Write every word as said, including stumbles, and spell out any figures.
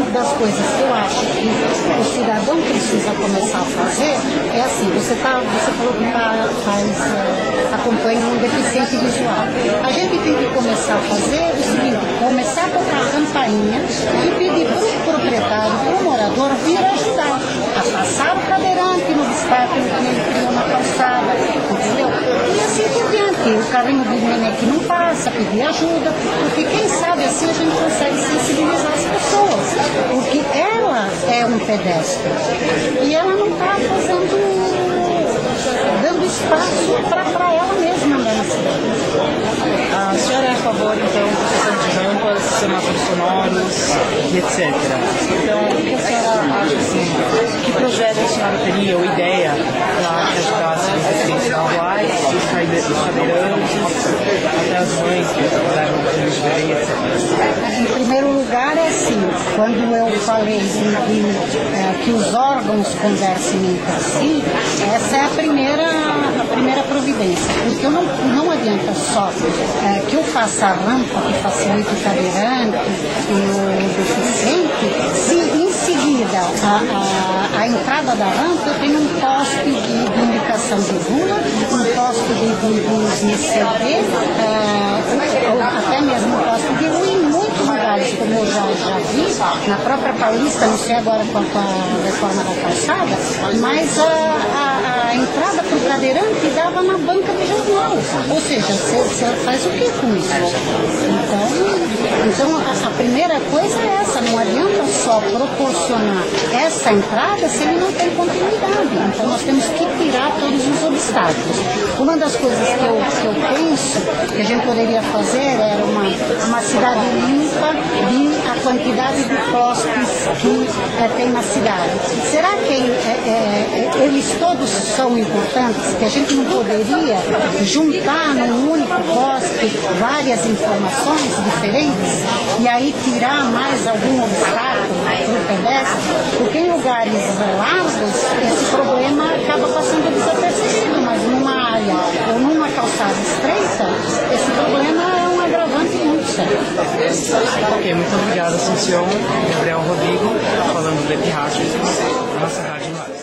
das coisas que eu acho que o cidadão precisa começar a fazer é assim, você, tá, você falou que tá, faz, é, acompanha um deficiente visual. A gente tem que começar a fazer o seguinte, começar a tocar a campainha e pedir para o proprietário, para o morador vir ajudar a passar o cadeirante no obstáculo que ele criou na calçada, entendeu? E assim por diante, o carrinho do neném que não passa, pedir ajuda, porque quem sabe assim a gente consegue sensibilizar as pessoas, porque ela é um pedestre e ela não está fazendo, dando espaço para ela mesma andar na cidade. A senhora é a favor, então, da questão de rampas, semáforos sonoros e etcétera. Então, o que a senhora acha, assim, que projeto a senhora teria ou ideia para que ajudasse os deficientes visuais, os cadeirantes, até as mães que levam os filhos de bebê, etcétera. Em primeiro lugar, é assim, quando eu falei de, de, é, que os órgãos conversem entre si, essa é a primeira, a primeira providência, porque eu não, não adianta só é, que eu faça a rampa que facilite o cadeirante e o deficiente, se em seguida a, a, a entrada da rampa eu tenho um poste de, de indicação de rua, um poste de, de, de, de C D, é, ou até mesmo um poste de rua em muitos lugares, como eu já, já vi, na própria Paulista, não sei agora com a, com a reforma da calçada, mas a, a, a entrada para o cadeirante dava na banca de jornal. Ou seja, você faz o que com isso? Então, então a, a primeira coisa é essa, não adianta só proporcionar essa entrada se ele não tem continuidade. Então nós temos que tirar todos os obstáculos. Uma das coisas que eu, que eu penso que a gente poderia fazer era uma, uma cidade limpa de a quantidade de postes que é, tem na cidade. Será que é, é, eles todos são importantes, que a gente não poderia juntar num único poste várias informações diferentes e aí tirar mais algum obstáculo para o pedestre? Porque em lugares largos esse problema acaba passando desapercebido, mas numa área ou numa calçada estreita, esse problema é um agravante muito sério. Ok, muito obrigado, Assunção. Gabriel Rodrigo, falando do Epi Rádio, nossa rádio no ar.